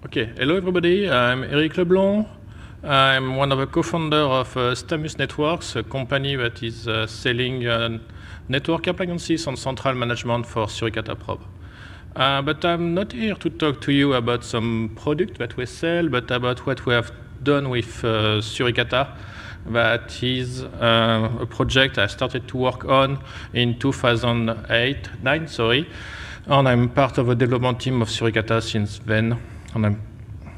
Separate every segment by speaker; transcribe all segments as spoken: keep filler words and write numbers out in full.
Speaker 1: Okay, hello everybody, I'm Eric Leblanc. I'm one of the co-founders of uh, Stamus Networks, a company that is uh, selling uh, network appliances and central management for Suricata Probe. Uh, but I'm not here to talk to you about some product that we sell, but about what we have done with uh, Suricata. That is uh, a project I started to work on in two thousand eight, nine, sorry, and I'm part of the development team of Suricata since then. And I'm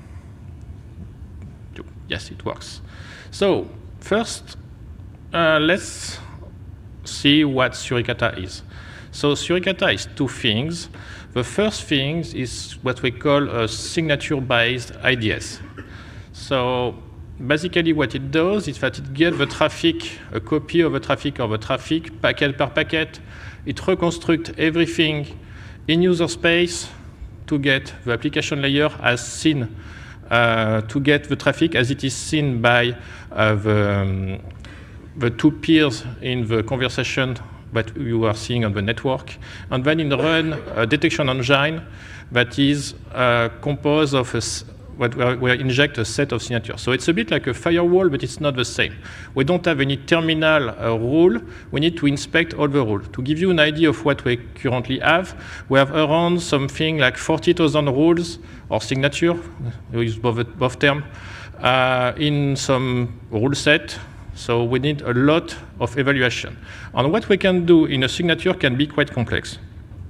Speaker 1: yes, it works. So first, uh, let's see what Suricata is. So Suricata is two things. The first thing is what we call a signature-based I D S. So basically what it does is that it gets the traffic, a copy of the traffic of the traffic, packet per packet. It reconstructs everything in user space to get the application layer as seen, uh, to get the traffic as it is seen by uh, the, um, the two peers in the conversation that you are seeing on the network. And then it run a detection engine that is uh, composed of a what we inject a set of signatures. So it's a bit like a firewall, but it's not the same. We don't have any terminal uh, rule. We need to inspect all the rules. To give you an idea of what we currently have, we have around something like forty thousand rules or signature, we use both, both terms, uh, in some rule set. So we need a lot of evaluation. And what we can do in a signature can be quite complex.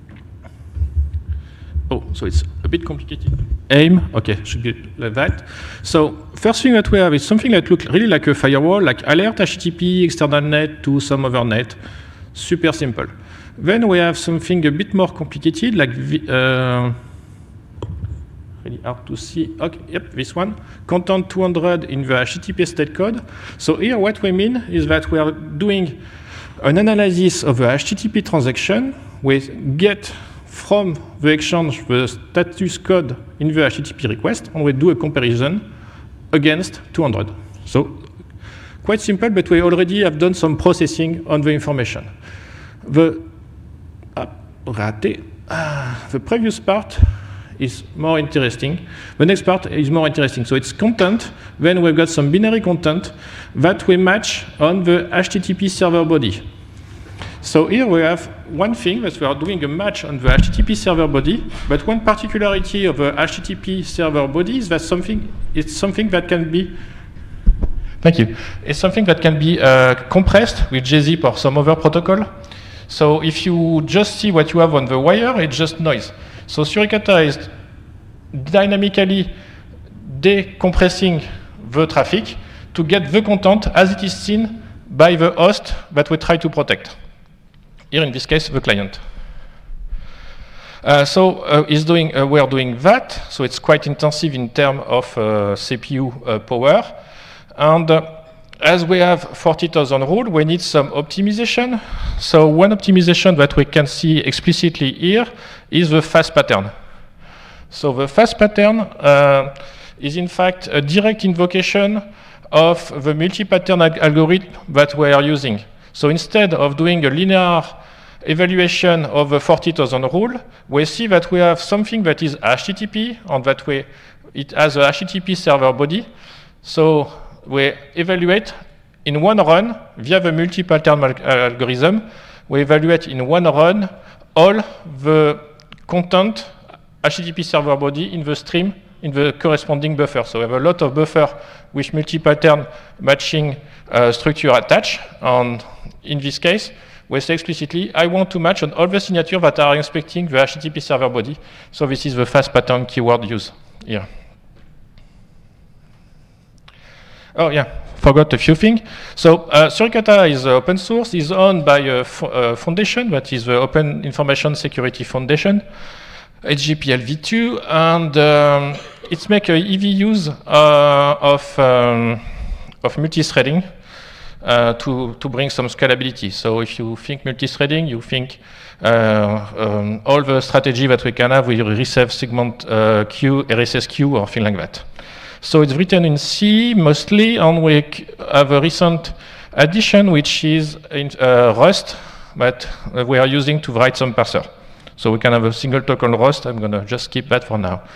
Speaker 1: Oh, so it's a bit complicated. AIM, okay, should be like that. So first thing that we have is something that looks really like a firewall, like alert H T T P, external net to some other net. Super simple. Then we have something a bit more complicated, like uh, really hard to see. Okay, yep, this one. Content two hundred in the H T T P state code. So here what we mean is that we are doing an analysis of the H T T P transaction. We get from the exchange the status code in the H T T P request, and we do a comparison against two hundred. So quite simple, but we already have done some processing on the information. The, uh, the previous part is more interesting. The next part is more interesting. So it's content. Then we've got some binary content that we match on the H T T P server body. So here we have one thing that we are doing a match on the H T T P server body, but one particularity of the H T T P server body is that something it's something that can be thank you. It's something that can be uh, compressed with J zip or some other protocol. So if you just see what you have on the wire, it's just noise. So Suricata is dynamically decompressing the traffic to get the content as it is seen by the host that we try to protect. Here, in this case, the client. Uh, so uh, is doing, uh, we're doing that. So it's quite intensive in terms of uh, C P U uh, power. And uh, as we have forty thousand rules, we need some optimization. So one optimization that we can see explicitly here is the fast pattern. So the fast pattern uh, is in fact a direct invocation of the multi-pattern al algorithm that we are using. So instead of doing a linear evaluation of the forty thousand rule, we see that we have something that is H T T P, and that we, it has a H T T P server body. So we evaluate in one run via the multi-pattern algorithm. We evaluate in one run all the content H T T P server body in the stream in the corresponding buffer. So we have a lot of buffer with multi-pattern matching uh, structure attached. And in this case, we say explicitly, I want to match on all the signatures that are inspecting the H T T P server body. So this is the fast pattern keyword used here. Oh yeah, forgot a few things. So uh, Suricata is uh, open source, is owned by a, a foundation that is the Open Information Security Foundation, H G P L v two, and um, it's make a heavy use uh, of, um, of multi-threading uh, to, to bring some scalability. So if you think multi-threading, you think uh, um, all the strategy that we can have with receive segment uh, queue, R S S queue, or thing like that. So it's written in C mostly, and we have a recent addition, which is in uh, Rust, that we are using to write some parser. So we can have a single token Rust. I'm going to just skip that for now.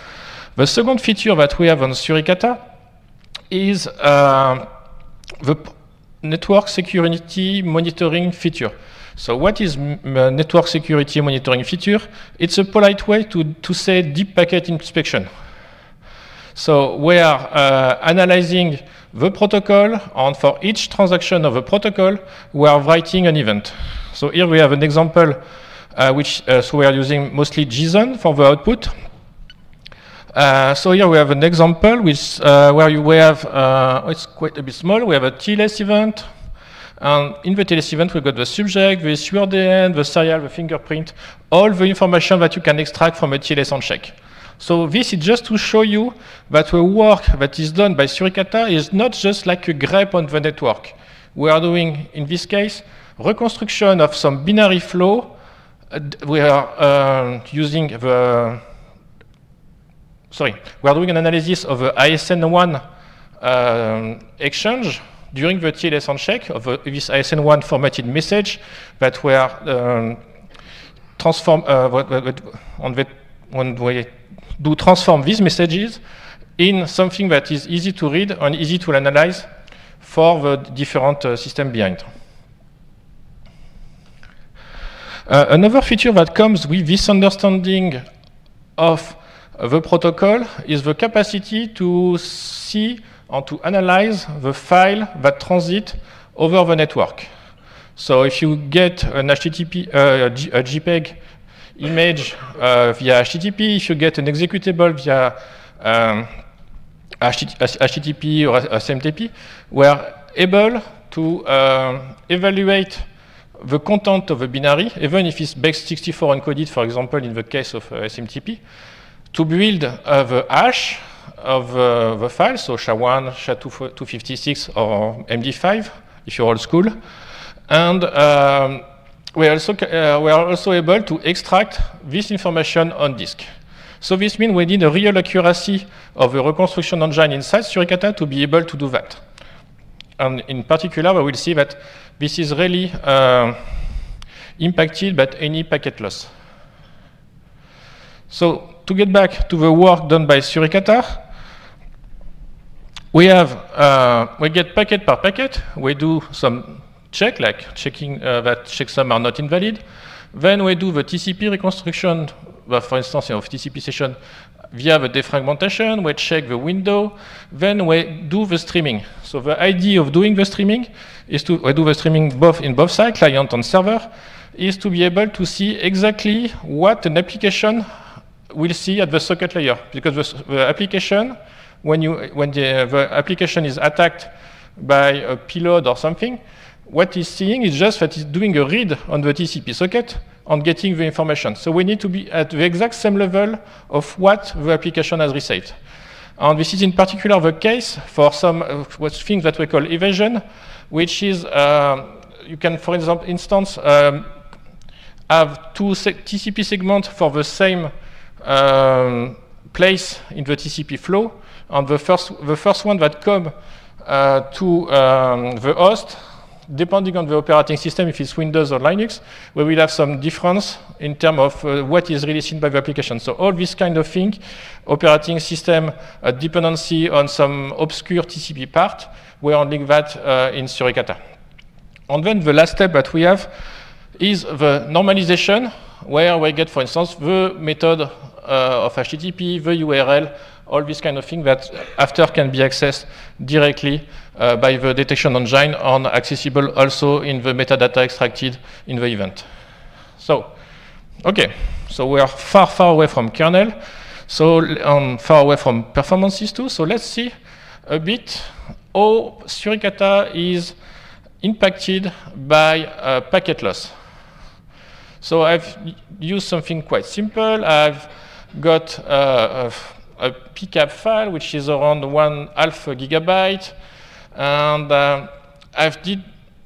Speaker 1: The second feature that we have on Suricata is uh, the network security monitoring feature. So what is network security monitoring feature? It's a polite way to, to say deep packet inspection. So we are uh, analyzing the protocol, and for each transaction of the protocol, we are writing an event. So here we have an example, uh, which uh, so we are using mostly JSON for the output. Uh, so here we have an example which, uh, where you, we have, uh, it's quite a bit small, we have a T L S event, and in the T L S event we got the subject, the S U R D N, the serial, the fingerprint, all the information that you can extract from a T L S on check. So this is just to show you that the work that is done by Suricata is not just like a grep on the network. We are doing, in this case, reconstruction of some binary flow. Uh, we are uh, using the Sorry, we are doing an analysis of the I S N one um, exchange during the T L S on check of uh, this I S N one formatted message that we are um, transform uh, on the, when we do transform these messages in something that is easy to read and easy to analyze for the different uh, systems behind. Uh, another feature that comes with this understanding of the protocol is the capacity to see and to analyze the file that transit over the network. So if you get an H T T P, uh, a JPEG image uh, via H T T P, if you get an executable via um, H T T P or S M T P, we are able to uh, evaluate the content of a binary, even if it's base sixty-four encoded, for example, in the case of uh, S M T P, to build uh, the hash of uh, the file, so S H A one, S H A two fifty-six, or M D five, if you're old school. And um, we, also, uh, we are also able to extract this information on disk. So this means we need a real accuracy of the reconstruction engine inside Suricata to be able to do that. And in particular, we will see that this is really uh, impacted by any packet loss. So to get back to the work done by Suricata, we have uh, we get packet per packet. We do some check, like checking uh, that checksum are not invalid. Then we do the T C P reconstruction, well, for instance, of T C P session via the defragmentation. We check the window. Then we do the streaming. So the idea of doing the streaming is to we do the streaming both in both sides, client and server, is to be able to see exactly what an application will see at the socket layer, because the, the application, when you when the, the application is attacked by a payload or something, what it's seeing is just that it's doing a read on the T C P socket and getting the information. So we need to be at the exact same level of what the application has received. And this is in particular the case for some uh, things that we call evasion, which is uh, you can, for example, instance, um, have two T C P segments for the same Um, place in the T C P flow, and the first the first one that come uh, to um, the host, depending on the operating system, if it's Windows or Linux, we will have some difference in terms of uh, what is really seen by the application. So all this kind of thing, operating system uh, dependency on some obscure T C P part, we are handling that uh, in Suricata. And then the last step that we have is the normalization, where we get, for instance, the method uh, of H T T P, the U R L, all this kind of thing that after can be accessed directly uh, by the detection engine and accessible also in the metadata extracted in the event. So, okay, so we are far, far away from kernel, so um, far away from performances too. So let's see a bit how Suricata is impacted by uh, packet loss. So I've used something quite simple. I've got uh, a, a P C A P file, which is around one half a gigabyte, and uh, I've did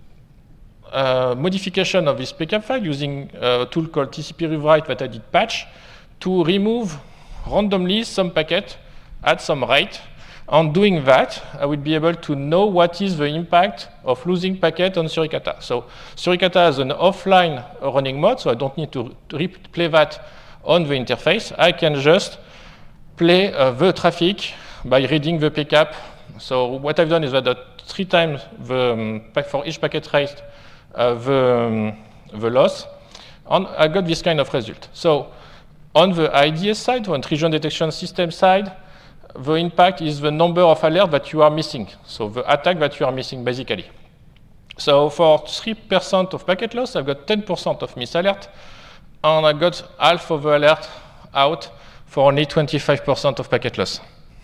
Speaker 1: a modification of this P C A P file using a tool called T C P rewrite that I did patch to remove randomly some packet at some rate. On doing that, I will be able to know what is the impact of losing packet on Suricata. So Suricata has an offline running mode, so I don't need to replay that on the interface. I can just play uh, the traffic by reading the pcap. So what I've done is that three times the, um, for each packet raised uh, the, um, the loss, and I got this kind of result. So on the I D S side, on intrusion detection system side, the impact is the number of alerts that you are missing. So the attack that you are missing, basically. So for three percent of packet loss, I've got ten percent of miss alert, and I got half of the alert out for only twenty-five percent of packet loss.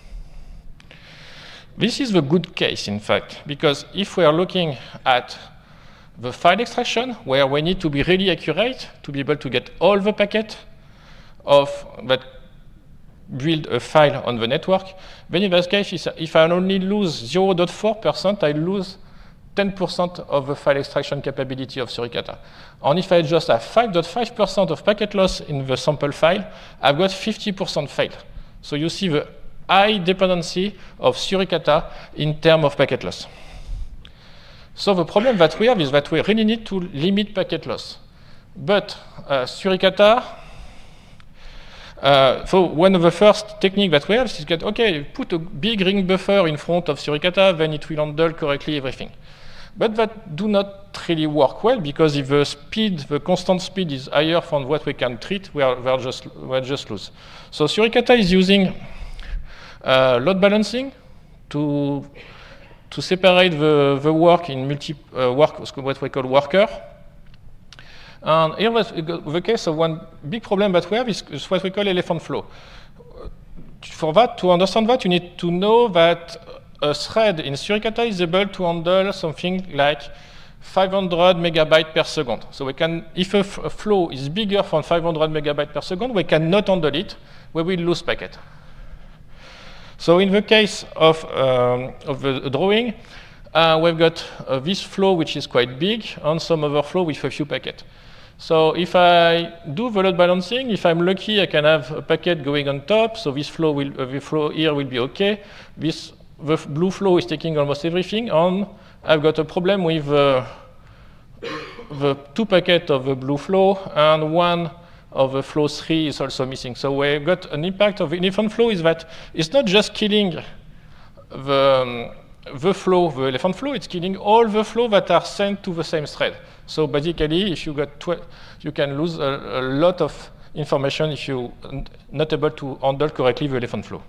Speaker 1: This is the good case, in fact, because if we are looking at the file extraction, where we need to be really accurate to be able to get all the packet of that build a file on the network, then in that case, if I only lose zero point four percent, I lose ten percent of the file extraction capability of Suricata. And if I just have five point five percent of packet loss in the sample file, I've got fifty percent fail. So you see the high dependency of Suricata in terms of packet loss. So the problem that we have is that we really need to limit packet loss. But uh, Suricata, uh, so one of the first techniques that we have is get, okay, put a big ring buffer in front of Suricata, then it will handle correctly everything. But that do not really work well, because if the speed, the constant speed is higher from what we can treat, we are, we are just, we are just lose. So Suricata is using uh, load balancing to, to separate the, the work in multi uh, work, what we call worker. And here was the case of one big problem that we have is, is what we call elephant flow. For that, to understand that, you need to know that a thread in Suricata is able to handle something like five hundred megabytes per second. So we can, if a, a flow is bigger than five hundred megabytes per second, we cannot handle it, we will lose packet. So in the case of, um, of the drawing, uh, we've got uh, this flow which is quite big, and some other flow with a few packets. So if I do the load balancing, if I'm lucky, I can have a packet going on top, so this flow, will, uh, the flow here will be okay. This, the blue flow is taking almost everything, and I've got a problem with uh, the two packets of the blue flow, and one of the flow three is also missing. So we've got an impact of the elephant flow is that it's not just killing the, um, the flow, the elephant flow, it's killing all the flow that are sent to the same thread. So basically, if you got tw you can lose a, a lot of information if you're not able to handle correctly the elephant flow.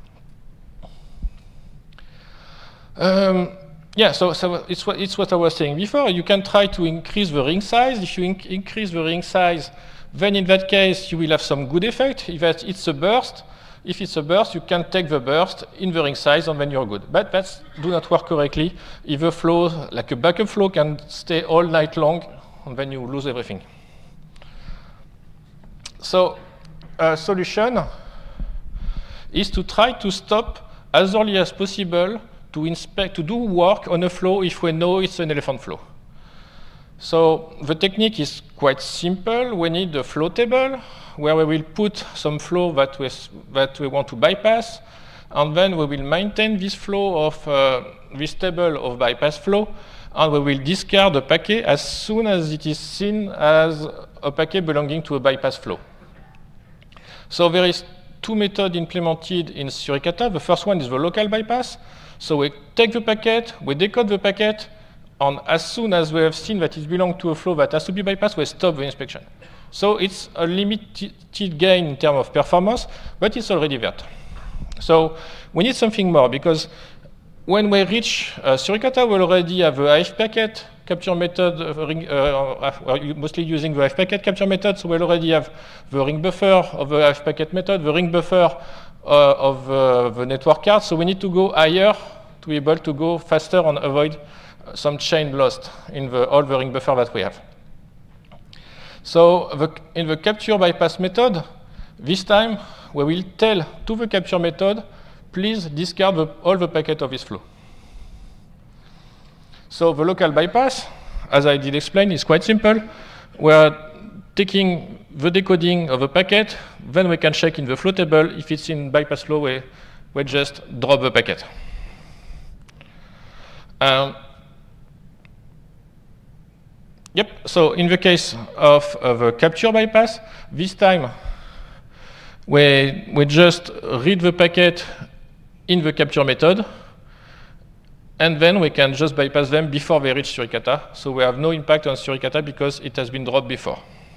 Speaker 1: Um, yeah, so, so it's, what, it's what I was saying before. You can try to increase the ring size. If you inc increase the ring size, then in that case, you will have some good effect. If it's a burst, if it's a burst, you can take the burst in the ring size, and then you're good. But that do not work correctly. If a flow, like a backup flow, can stay all night long, and then you lose everything. So a solution is to try to stop as early as possible to inspect, to do work on a flow if we know it's an elephant flow. So the technique is quite simple. We need a flow table where we will put some flow that we, that we want to bypass, and then we will maintain this flow of uh, this table of bypass flow, and we will discard the packet as soon as it is seen as a packet belonging to a bypass flow. So there is two methods implemented in Suricata. The first one is the local bypass. So we take the packet, we decode the packet, and as soon as we have seen that it belongs to a flow that has to be bypassed, we stop the inspection. So it's a limited gain in terms of performance, but it's already there. So we need something more, because when we reach uh, Suricata, we already have a I F packet capture method, uh, ring, uh, uh, mostly using the I F packet capture method. So we already have the ring buffer of the I F packet method, the ring buffer uh, of uh, the network card. So we need to go higher to be able to go faster and avoid some chain lost in the, all the ring buffer that we have. So the, in the capture bypass method, this time we will tell to the capture method, please discard the, all the packet of this flow. So the local bypass, as I did explain, is quite simple. We're taking the decoding of a packet, then we can check in the flow table. If it's in bypass flow, we, we just drop the packet. Um, Yep, so in the case of, of a capture bypass, this time we, we just read the packet in the capture method, and then we can just bypass them before they reach Suricata. So we have no impact on Suricata because it has been dropped before.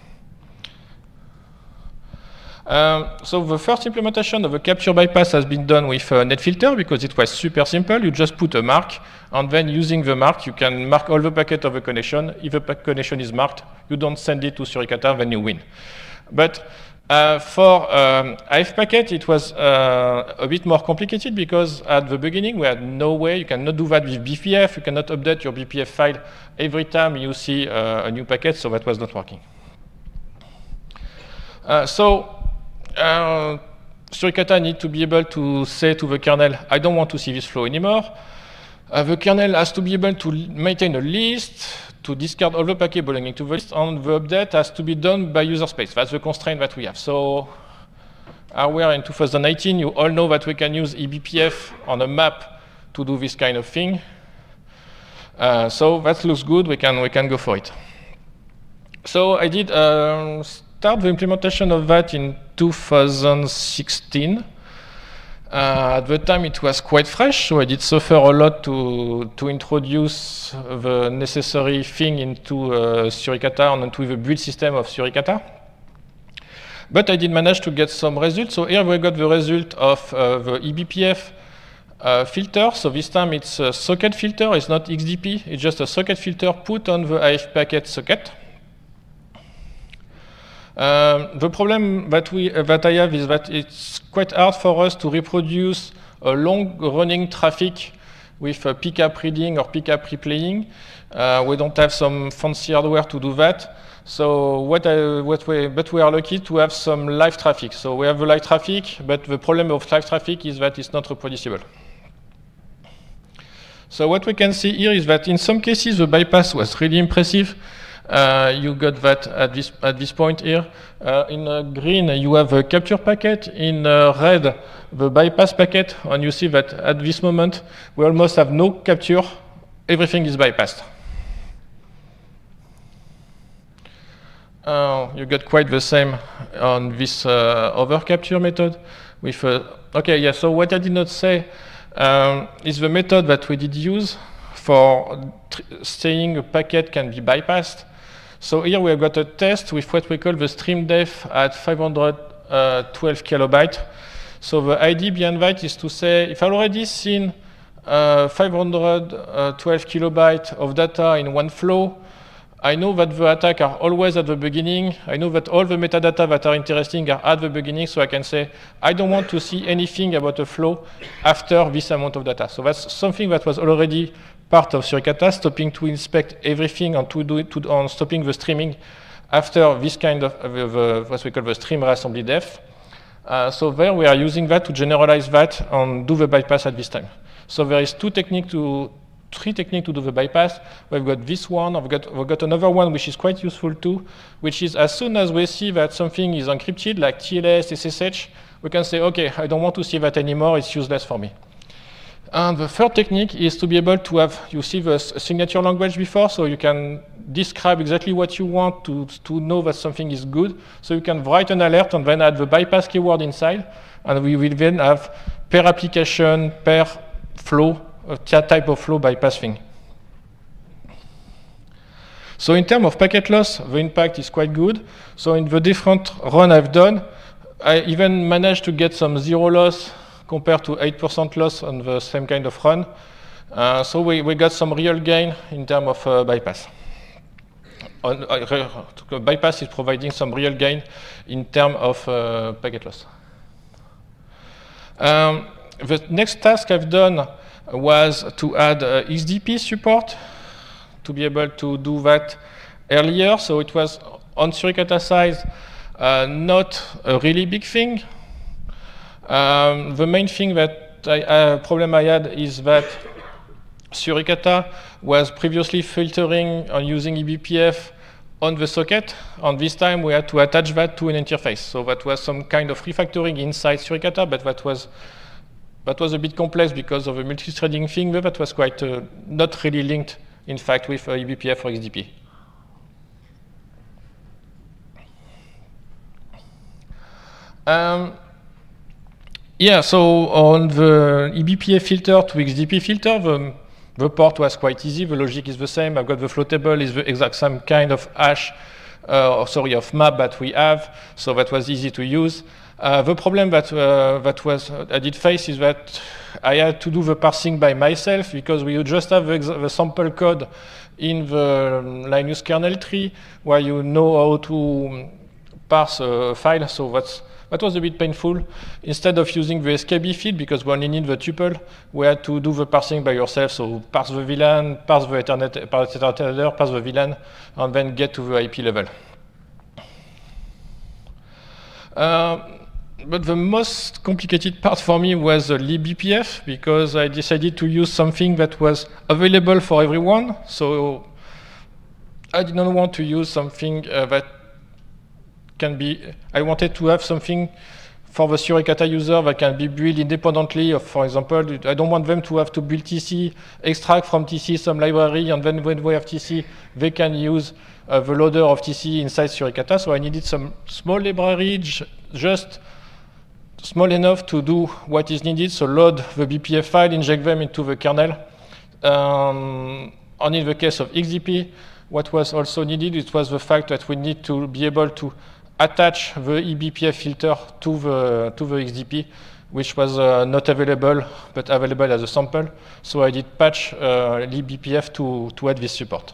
Speaker 1: Um, so the first implementation of the capture bypass has been done with uh, NetFilter because it was super simple. You just put a mark, and then using the mark, you can mark all the packet of the connection. If the connection is marked, you don't send it to Suricata, then you win. But uh, for um, A F packet, it was uh, a bit more complicated because at the beginning, we had no way. You cannot do that with B P F. You cannot update your B P F file every time you see uh, a new packet, so that was not working. Uh, so Uh, Suricata need to be able to say to the kernel, I don't want to see this flow anymore. Uh, the kernel has to be able to maintain a list, to discard all the packets belonging to the list, and the update has to be done by user space. That's the constraint that we have. So uh, we are in two thousand eighteen. You all know that we can use E B P F on a map to do this kind of thing. Uh, so that looks good. We can, we can go for it. So I did um, start the implementation of that in two thousand sixteen. Uh, at the time, it was quite fresh, so I did suffer a lot to, to introduce the necessary thing into uh, Suricata and into the build system of Suricata. But I did manage to get some results. So here we got the result of uh, the E B P F uh, filter. So this time it's a socket filter, it's not X D P, it's just a socket filter put on the A F packet socket. Um, the problem that, we, uh, that I have is that it's quite hard for us to reproduce a long-running traffic with a pickup reading or pickup replaying. Uh, we don't have some fancy hardware to do that. So what, I, what we, but we are lucky to have some live traffic. So we have the live traffic, but the problem of live traffic is that it's not reproducible. So what we can see here is that in some cases the bypass was really impressive. Uh, you got that at this, at this point here. Uh, in uh, green, you have a capture packet. In uh, red, the bypass packet. And you see that at this moment, we almost have no capture. Everything is bypassed. Uh, you got quite the same on this uh, other capture method. With uh, OK, yeah, so what I did not say um, is the method that we did use for saying a packet can be bypassed. So here we have got a test with what we call the stream depth at five hundred twelve kilobytes. So the idea behind that is to say, if I've already seen uh, five hundred twelve kilobytes of data in one flow, I know that the attacks are always at the beginning. I know that all the metadata that are interesting are at the beginning, so I can say, I don't want to see anything about a flow after this amount of data. So that's something that was already part of Suricata, stopping to inspect everything and to do it to, on stopping the streaming after this kind of uh, the, what we call the stream reassembly depth. Uh, so there we are using that to generalize that and do the bypass at this time. So there is two techniques to three techniques to do the bypass. We've got this one, we've got, we've got another one which is quite useful too, which is as soon as we see that something is encrypted, like T L S, S S H, we can say, OK, I don't want to see that anymore, it's useless for me. And the third technique is to be able to have, you see the signature language before, so you can describe exactly what you want to, to know that something is good. So you can write an alert and then add the bypass keyword inside, and we will then have per application, per flow, a type of flow bypass thing. So in terms of packet loss, the impact is quite good. So in the different run I've done, I even managed to get some zero loss compared to eight percent loss on the same kind of run. Uh, so we, we got some real gain in terms of uh, bypass. On, uh, bypass is providing some real gain in terms of uh, packet loss. Um, the next task I've done was to add uh, X D P support to be able to do that earlier. So it was on Suricata side, uh, not a really big thing. Um, the main thing that I, uh, problem I had is that Suricata was previously filtering on using E B P F on the socket, and this time we had to attach that to an interface. So that was some kind of refactoring inside Suricata, but that was that was a bit complex because of a multi-threading thing, but that was quite uh, not really linked, in fact, with uh, E B P F or X D P. Um, yeah, so on the E B P F filter to X D P filter, the, the port was quite easy. The logic is the same. I've got the flow table is the exact same kind of hash, uh, or sorry, of map that we have. So that was easy to use. Uh, the problem that uh, that was uh, I did face is that I had to do the parsing by myself because we just have the, the sample code in the Linus kernel tree where you know how to parse a file. So that's that was a bit painful. Instead of using the S K B feed because we only need the tuple, we had to do the parsing by yourself. So parse the V LAN, parse the Ethernet, parse the Ethernet header, parse the V LAN, and then get to the I P level. Uh, But the most complicated part for me was the libbpf because I decided to use something that was available for everyone. So I did not want to use something uh, that can be, I wanted to have something for the Suricata user that can be built independently of, for example, I don't want them to have to build T C, extract from T C some library, and then when we have T C, they can use uh, the loader of T C inside Suricata. So I needed some small library, just small enough to do what is needed, so load the B P F file, inject them into the kernel. Um, and in the case of X D P, what was also needed, it was the fact that we need to be able to attach the E B P F filter to the, to the X D P, which was uh, not available, but available as a sample. So I did patch uh, libbpf to, to add this support.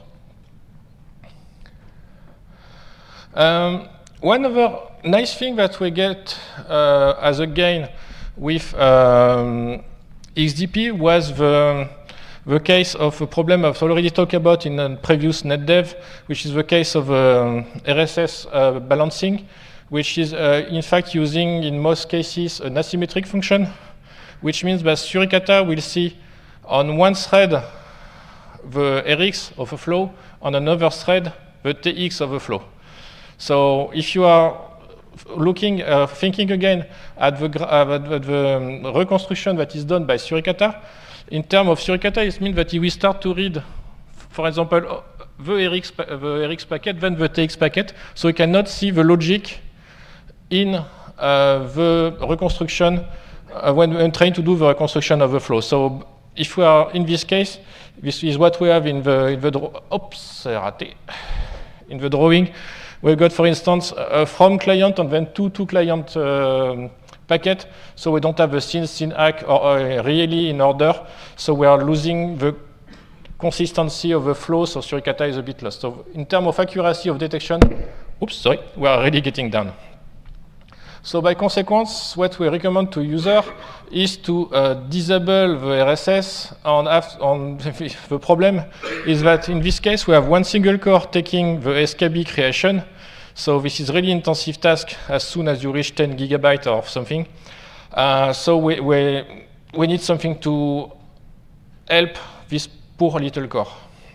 Speaker 1: Um, One other nice thing that we get uh, as a gain with um, X D P was the, the case of a problem I've already talked about in a previous NetDev, which is the case of um, R S S uh, balancing, which is uh, in fact using in most cases an asymmetric function, which means that Suricata will see on one thread the R X of a flow, on another thread the T X of a flow. So if you are looking, uh, thinking again at the, uh, at the um, reconstruction that is done by Suricata, in terms of Suricata, it means that we start to read, for example, the R X, the R X packet, then the T X packet, so we cannot see the logic in uh, the reconstruction uh, when we're trying to do the reconstruction of the flow. So if we are in this case, this is what we have in the, in the, oops, in the drawing. We've got, for instance, a from client and then two to client uh, packet. So we don't have the syn, syn hack or uh, really in order. So we are losing the consistency of the flow. So Suricata is a bit lost. So in terms of accuracy of detection, oops, sorry, we are already getting down. So by consequence, what we recommend to user is to uh, disable the R S S. On, on the problem is that in this case, we have one single core taking the S K B creation. So this is really intensive task as soon as you reach ten gigabytes or something. Uh, so we, we, we need something to help this poor little core.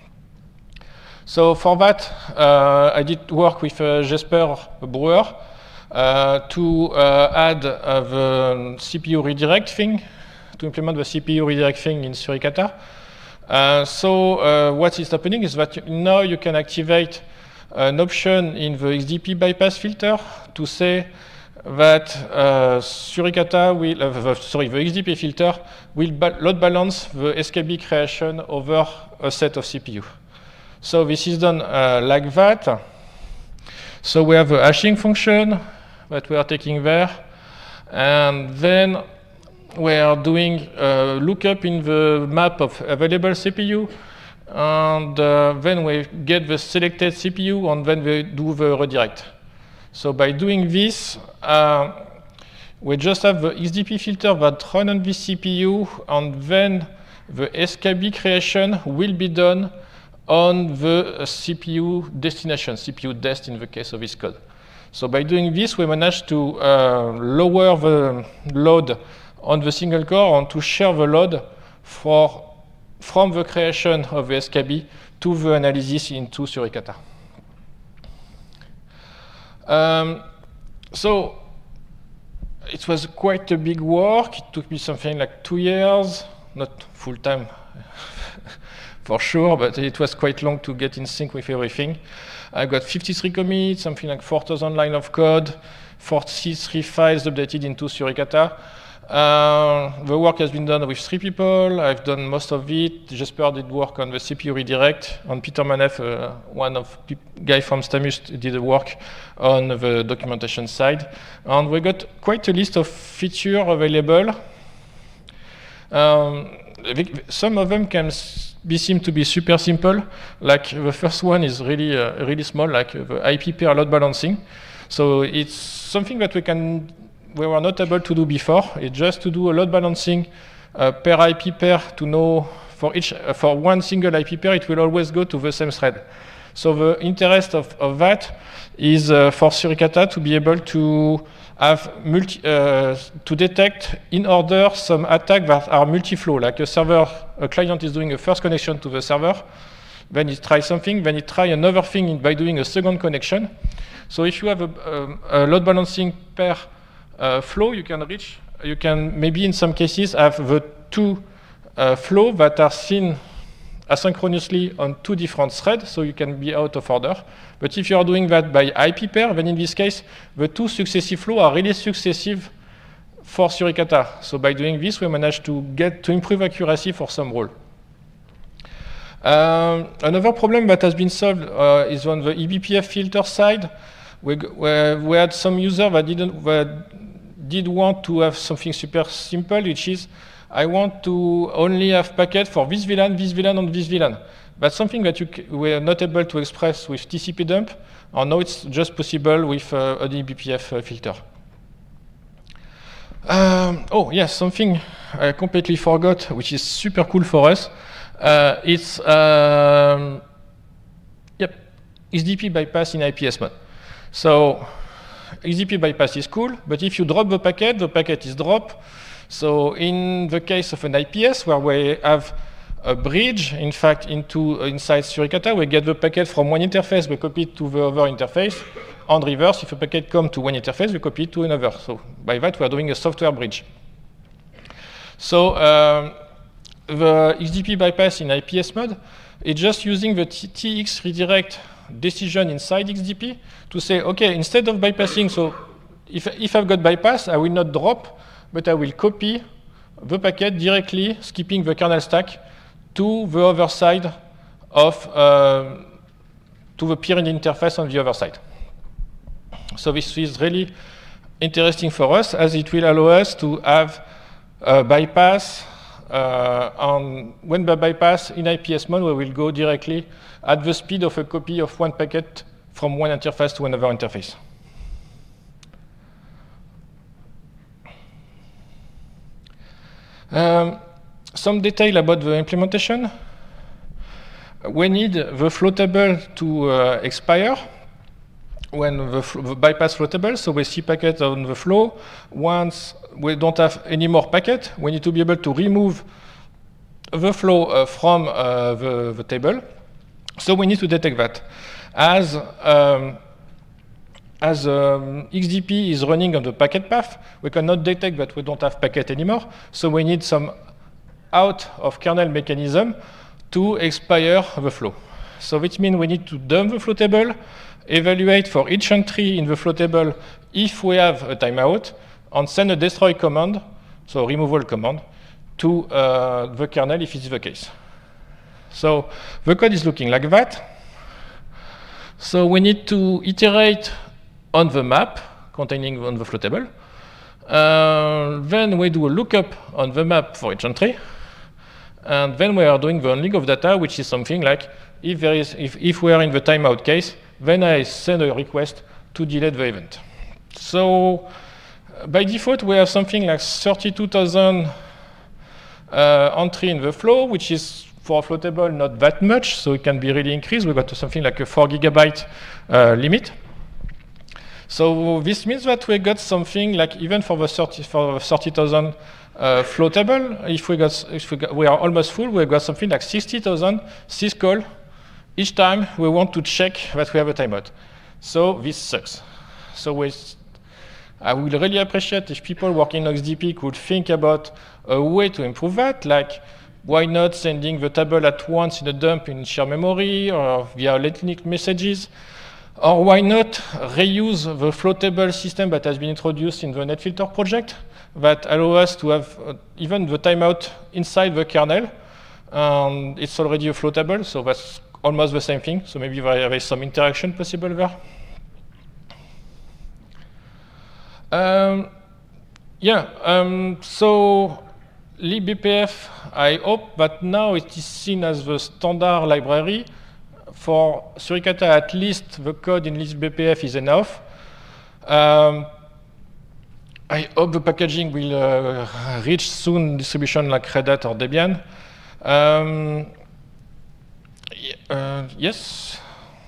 Speaker 1: So for that, uh, I did work with uh, Jesper Brewer. Uh, to uh, add uh, the C P U redirect thing, to implement the C P U redirect thing in Suricata. Uh, so uh, what is happening is that you, now you can activate an option in the X D P bypass filter to say that uh, Suricata will, uh, the, sorry, the X D P filter will ba load balance the S K B creation over a set of C P U. So this is done uh, like that. So we have a hashing function that we are taking there, and then we are doing a lookup in the map of available C P U, and uh, then we get the selected C P U, and then we do the redirect. So by doing this, uh, we just have the X D P filter that run on this C P U, and then the S K B creation will be done on the C P U destination, C P U dest in the case of this code. So by doing this, we managed to uh, lower the load on the single core and to share the load for, from the creation of the S K B to the analysis into Suricata. Um, so it was quite a big work. It took me something like two years, not full time for sure, but it was quite long to get in sync with everything. I've got fifty-three commits, something like four thousand lines of code, forty-three files updated into Suricata. Uh, the work has been done with three people. I've done most of it. Jesper did work on the C P U redirect. And Peter Manef, uh, one of the guy from Stamus, did the work on the documentation side. And we got quite a list of features available. Um, some of them can be seem to be super simple. Like the first one is really, uh, really small, like the I P pair load balancing. So it's something that we can we were not able to do before. It's just to do a load balancing uh, per I P pair to know for each uh, for one single I P pair, it will always go to the same thread. So the interest of, of that is uh, for Suricata to be able to have multi uh, to detect in order some attacks that are multi-flow, like a server, a client is doing a first connection to the server, then it tries something, then it tries another thing by doing a second connection. So if you have a, a, a load balancing pair Uh, flow, you can reach, you can maybe in some cases have the two uh, flow that are seen asynchronously on two different threads, so you can be out of order. But if you are doing that by I P pair, then in this case, the two successive flows are really successive for Suricata. So by doing this, we manage to get to improve accuracy for some role. Um, another problem that has been solved uh, is on the E B P F filter side. We, we, we had some users that didn't that did want to have something super simple, which is I want to only have packet for this V LAN, this V LAN, and this V LAN. That's something that you were not able to express with T C P dump, and now it's just possible with uh, an E B P F uh, filter. Um, oh yes, something I completely forgot, which is super cool for us. Uh, it's um, yep, X D P bypass in I P S mode. So X D P bypass is cool, but if you drop the packet, the packet is dropped. So in the case of an I P S where we have a bridge, in fact, into uh, inside Suricata, we get the packet from one interface, we copy it to the other interface, and reverse, if a packet comes to one interface, we copy it to another. So by that, we are doing a software bridge. So um, the X D P bypass in I P S mode is just using the T X redirect decision inside X D P to say, okay, instead of bypassing, so if, if I've got bypass, I will not drop, but I will copy the packet directly, skipping the kernel stack, to the other side of, uh, to the peering interface on the other side. So this is really interesting for us, as it will allow us to have a bypass, uh, and when the bypass in I P S mode, we will go directly at the speed of a copy of one packet from one interface to another interface. Um, some detail about the implementation. We need the flow table to uh, expire when the, the bypass flow table, so we see packet on the flow. Once we don't have any more packet, we need to be able to remove the flow uh, from uh, the, the table. So we need to detect that. As, um, as um, X D P is running on the packet path, we cannot detect that we don't have packet anymore. So we need some out of kernel mechanism to expire the flow. So which means we need to dump the flow table, evaluate for each entry in the flow table if we have a timeout, and send a destroy command, so removal command, to uh, the kernel if it's the case. So the code is looking like that. So we need to iterate on the map containing on the flow table. Uh, then we do a lookup on the map for each entry. And then we are doing the unlink of data, which is something like if there is if, if we are in the timeout case, then I send a request to delete the event. So by default, we have something like thirty-two thousand uh, entry in the flow, which is for a flow table not that much, so it can be really increased. We got to something like a four gigabyte uh, limit. So this means that we got something like even for the thirty thousand uh, flow table, if we got if we, got, we are almost full, we got something like sixty thousand syscall each time we want to check that we have a timeout. So this sucks. So we, I would really appreciate if people working on X D P could think about a way to improve that, like Why not sending the table at once in a dump in shared memory or via Lightning messages? Or why not reuse the flow table system that has been introduced in the NetFilter project that allow us to have uh, even the timeout inside the kernel. Um, it's already a flow table, so that's almost the same thing. So maybe there is some interaction possible there. Um, yeah, um, so libbpf, I hope that now it is seen as the standard library. For Suricata, at least the code in libbpf is enough. Um, I hope the packaging will uh, reach soon distribution like Red Hat or Debian. Um, uh, yes.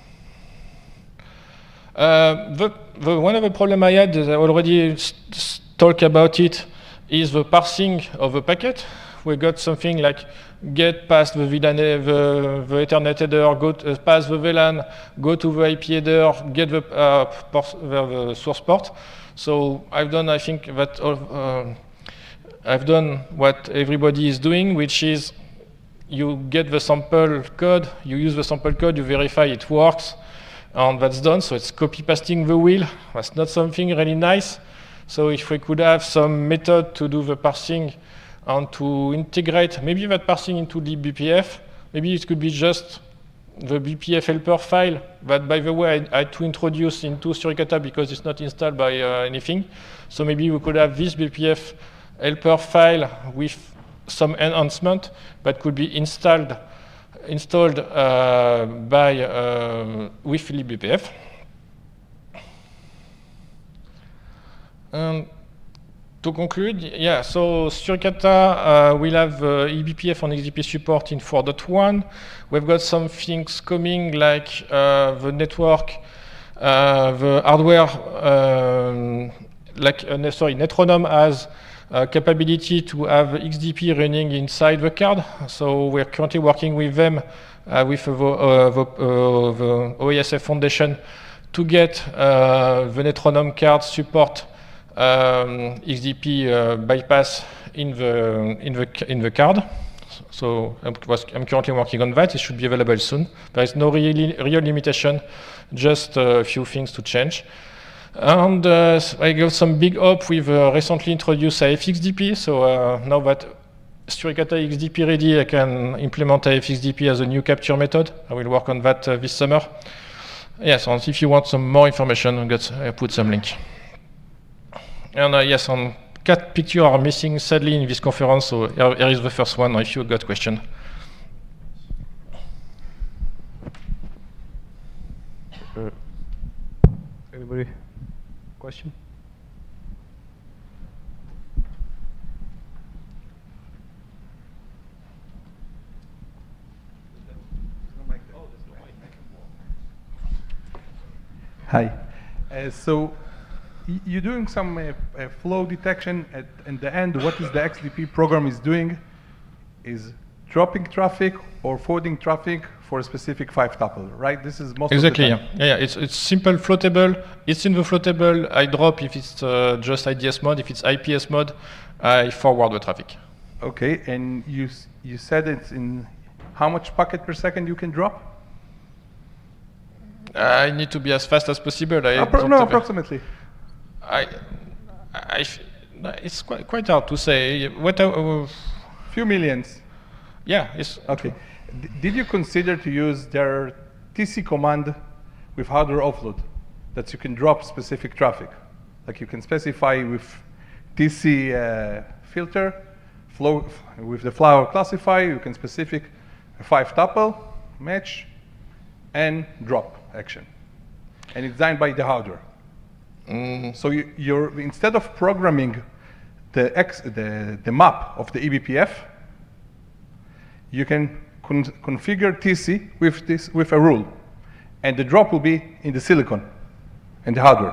Speaker 1: Uh, the, the, one of the problems I had, I already talked about it, is the parsing of the packet. We got something like get past the, V LAN, the, the Ethernet header, go to, uh, past the V LAN, go to the I P header, get the, uh, port, the, the source port. So I've done, I think, that uh, I've done what everybody is doing, which is you get the sample code, you use the sample code, you verify it works, and that's done. So it's copy pasting the wheel. That's not something really nice. So if we could have some method to do the parsing and to integrate maybe that parsing into libbpf, maybe it could be just the B P F helper file that, by the way, I had to introduce into Suricata because it's not installed by uh, anything. So maybe we could have this B P F helper file with some enhancement that could be installed installed uh, by uh, with libbpf. Um, To conclude, yeah, so Suricata uh, will have uh, eBPF and X D P support in four point one. We've got some things coming like uh, the network, uh, the hardware, um, like, uh, sorry, Netronome has uh, capability to have X D P running inside the card. So we're currently working with them, uh, with the, uh, the, uh, the O E S F Foundation to get uh, the Netronome card support Um, X D P uh, bypass in the in the in the card. So I'm, was, I'm currently working on that. It should be available soon. There is no really real limitation, just a few things to change. And uh, I got some big hope with uh, recently introduced A F X D P. So uh, now that Suricata X D P ready, I can implement A F X D P as a new capture method. I will work on that uh, this summer. Yes, and if you want some more information, I got I put some link. And uh, yes, and cat pictures are missing sadly in this conference, so here, here is the first one if you got question.
Speaker 2: Uh, anybody? Question?
Speaker 3: Hi. Uh, so you're doing some uh, uh, flow detection at in the end. What is the X D P program is doing is dropping traffic or forwarding traffic for a specific five tuple, right? This is most
Speaker 1: exactly,
Speaker 3: of the time.
Speaker 1: yeah. yeah, yeah. It's it's simple flow table. It's in the flow table. I drop if it's uh, just I D S mode. If it's I P S mode, I forward the traffic.
Speaker 3: Okay, and you you said it's in how much packet per second you can drop?
Speaker 1: I need to be as fast as possible. I
Speaker 3: Appro no, approximately.
Speaker 1: I, I, it's quite, quite hard to say. What? Uh,
Speaker 3: Few millions.
Speaker 1: Yeah. It's
Speaker 3: okay. D did you consider to use their T C command with hardware offload that you can drop specific traffic? Like you can specify with T C uh, filter, flow with the flower classifier, you can specific a five tuple match and drop action, and it's designed by the hardware. Mm. So you, you're instead of programming the X, the the map of the eBPF, you can con configure T C with this with a rule, and the drop will be in the silicon and the hardware.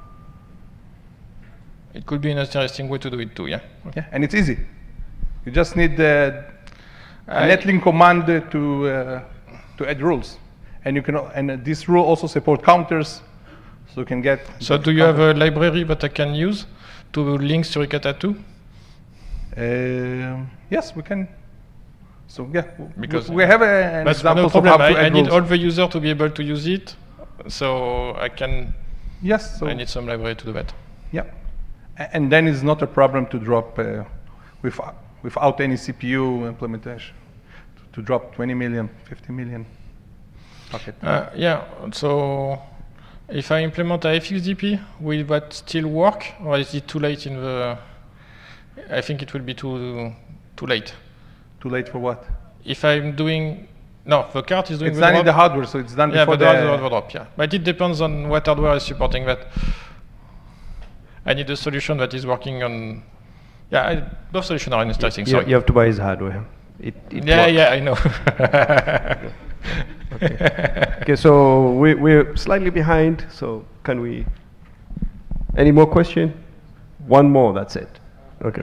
Speaker 1: It could be an interesting way to do it too, yeah.
Speaker 3: Yeah, and it's easy. You just need the a netlink command to uh, to add rules, and you can and this rule also support counters. So you can get.
Speaker 1: So do you have a library that I can use to link Suricata to?
Speaker 3: Uh, yes, we can. So yeah, w-
Speaker 1: Because
Speaker 3: we have a, an
Speaker 1: that's
Speaker 3: example
Speaker 1: no
Speaker 3: of
Speaker 1: problem.
Speaker 3: how to
Speaker 1: I, I
Speaker 3: add
Speaker 1: need
Speaker 3: rules.
Speaker 1: all the user to be able to use it, so I can.
Speaker 3: Yes. So
Speaker 1: I need some library to do that.
Speaker 3: yeah, A- and then it's not a problem to drop uh, with, without any C P U implementation to, to drop twenty million, fifty million packet.
Speaker 1: Uh, yeah. So if I implement a F X D P, will that still work, or is it too late in the? I think it will be too too late.
Speaker 3: Too late for what?
Speaker 1: If I'm doing no, the card is doing
Speaker 3: It's
Speaker 1: the
Speaker 3: done in
Speaker 1: drop.
Speaker 3: the hardware, so it's done
Speaker 1: Yeah,
Speaker 3: before
Speaker 1: but that's
Speaker 3: the.
Speaker 1: the drop. Yeah, but it depends on what hardware is supporting that. I need a solution that is working on. Yeah, I, both solutions are interesting.
Speaker 2: You,
Speaker 1: Sorry.
Speaker 2: you have to buy his hardware. It, it
Speaker 1: yeah,
Speaker 2: works.
Speaker 1: yeah, I know.
Speaker 2: Okay. Okay, so we, we're slightly behind, so can we, any more question? One more, that's it. Okay.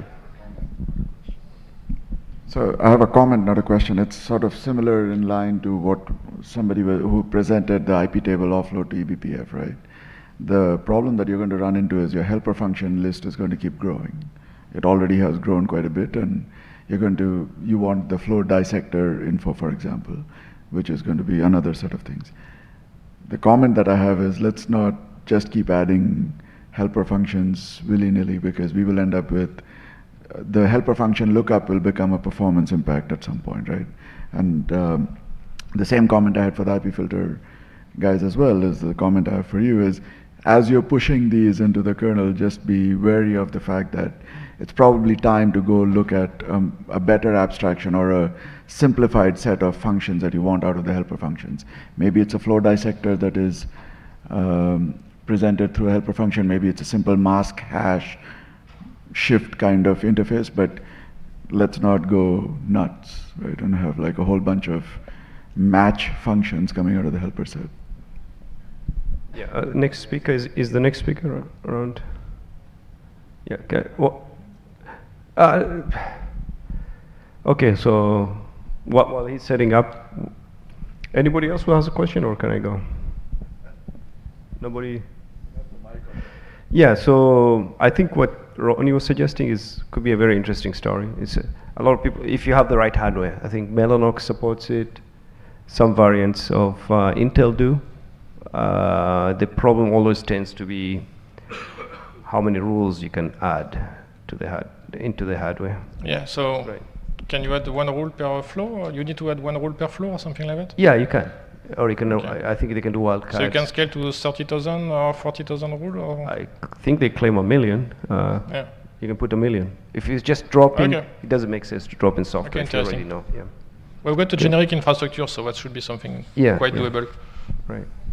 Speaker 4: So I have a comment, not a question. It's sort of similar in line to what somebody wa- who presented the I P table offload to E B P F, right? The problem that you're going to run into is your helper function list is going to keep growing. It already has grown quite a bit, and you're going to, you want the flow dissector info, for example, which is going to be another set of things. The comment that I have is, let's not just keep adding helper functions willy-nilly, because we will end up with uh, the helper function lookup will become a performance impact at some point, right? And um, the same comment I had for the I P filter guys as well is the comment I have for you is, as you're pushing these into the kernel, just be wary of the fact that it's probably time to go look at um, a better abstraction or a simplified set of functions that you want out of the helper functions. Maybe it's a flow dissector that is um, presented through a helper function. Maybe it's a simple mask hash shift kind of interface, but let's not go nuts, right? And have like a whole bunch of match functions coming out of the helper set.
Speaker 2: Yeah, uh, next speaker is, is the next speaker ar- around? Yeah, okay. Well, uh, okay, so wh- while he's setting up, anybody else who has a question, or can I go? Nobody? Yeah, so I think what Ronnie was suggesting is could be a very interesting story. It's a, a lot of people, if you have the right hardware, I think Mellanox supports it, some variants of uh, Intel do. Uh, the problem always tends to be how many rules you can add to the hard, into the hardware.
Speaker 1: Yeah. So
Speaker 2: Right.
Speaker 1: can you add one rule per flow, or you need to add one rule per flow, or something like that?
Speaker 2: Yeah, you can. Or you can,
Speaker 1: Okay.
Speaker 2: I, I think they can do wildcards.
Speaker 1: So you can scale to thirty thousand or forty thousand rule, or
Speaker 2: I think they claim a million. Uh,
Speaker 1: yeah.
Speaker 2: You can put a million. If you just drop in,
Speaker 1: Okay.
Speaker 2: it doesn't make sense to drop in software
Speaker 1: Okay,
Speaker 2: if you already
Speaker 1: interesting.
Speaker 2: know. Yeah.
Speaker 1: We've got a generic infrastructure, so that should be something
Speaker 2: Yeah,
Speaker 1: quite
Speaker 2: yeah.
Speaker 1: doable.
Speaker 2: Right.